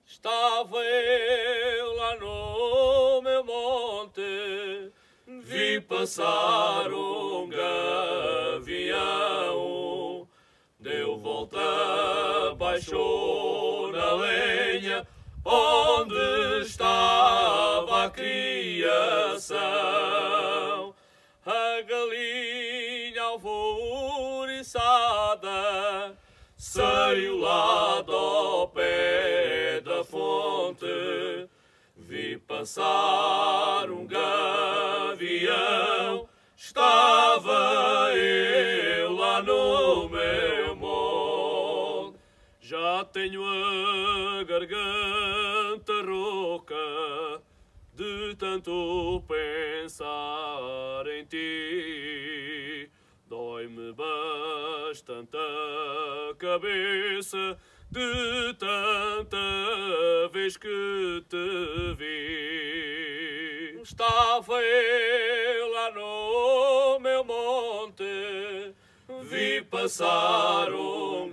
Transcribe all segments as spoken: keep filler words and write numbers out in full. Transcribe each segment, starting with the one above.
Estava eu lá no meu monte, vi passar um gavião, deu volta, baixou na lenha, onde estava a criação. A galinha alvoriçada saiu lá do pé da fonte, vi passar um gavião, estava eu lá no meu monte. Já tenho a garganta rouca de tanto pensar em ti, dói-me bastante a cabeça de tanta vez que te vi. Estava eu lá no meu monte, vi passar um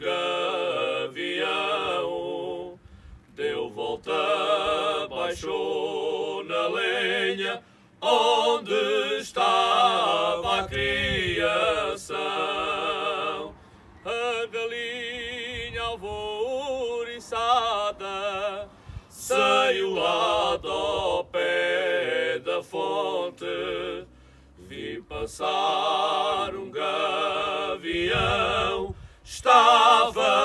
gavião, deu volta, baixou na lenha, onde estava a criação. A galinha alvoriçada saiu lá do pé da fonte, vi passar um gavião, estava